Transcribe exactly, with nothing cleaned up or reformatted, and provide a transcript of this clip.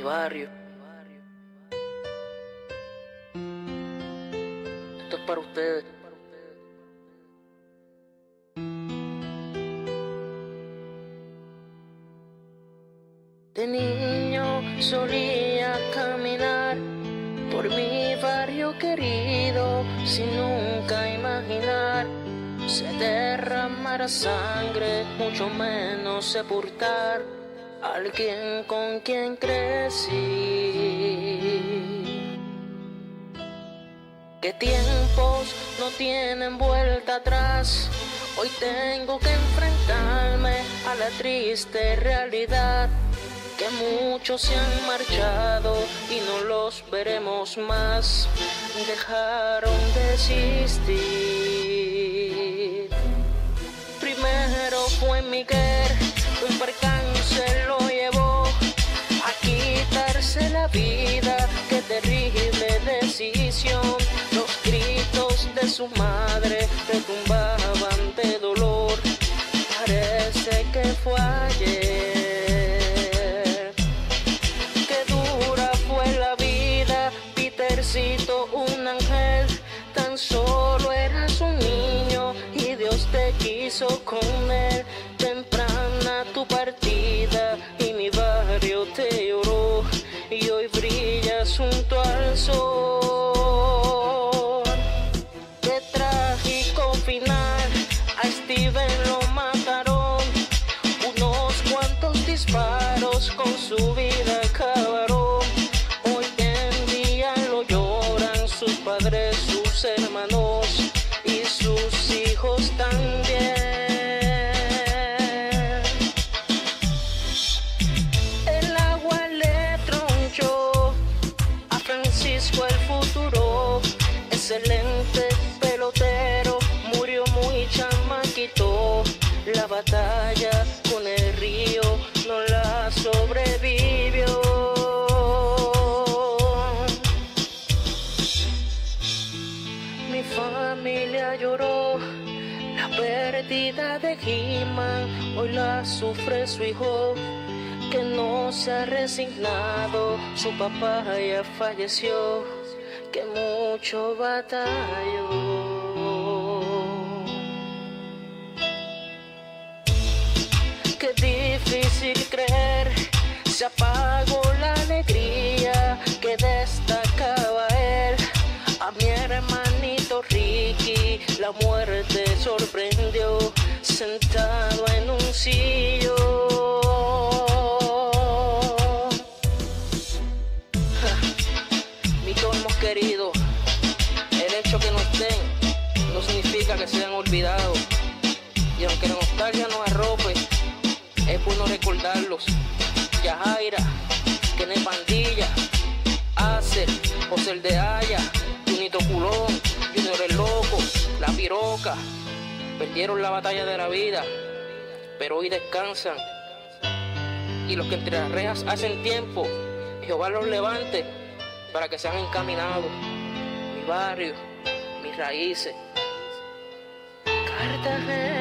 barrio. Esto es para ustedes. De niño solía caminar por mi barrio querido sin nunca imaginar se derramara sangre, mucho menos sepultar a alguien con quien crecí. Que tiempos no tienen vuelta atrás, hoy tengo que enfrentarme a la triste realidad que muchos se han marchado y no los veremos más, dejaron de existir. Primero fue Miguel, un percance lo llevó a quitarse la vida, qué terrible decisión. Los gritos de su madre retumbaban de dolor, parece que fue ayer. Un ángel, tan solo eras un niño y Dios te quiso con él. Temprana tu partida y mi barrio te lloró y hoy brillas junto al sol. Qué trágico final, a Steven lo mataron, unos cuantos disparos con su vida acabaron. Sus padres, sus hermanos y sus hijos también. El agua le tronchó a Francisco el futuro, excelente pelotero, murió muy chamaquito. La batalla con el río no la sobrevivió. Mi familia lloró la pérdida de He-Man, hoy la sufre su hijo que no se ha resignado. Su papá ya falleció, que mucho batalló. Qué difícil creer, se apagó la alegría que destacaba él. A mi hermanito Ricky la muerte sorprendió, sentado en un sillón. Ja, mis tomos queridos, el hecho que no estén no significa que sean olvidados. Y aunque la nostalgia nos arrope, es bueno recordarlos. Yajaira, Kene Pandilla, Acer, José el de Haya, Junito Culón, Junior el Loco, La Piroca, perdieron la batalla de la vida, pero hoy descansan. Y los que entre las rejas hacen tiempo, Jehová los levante para que sean encaminados. Mi barrio, mis raíces. Cartagena.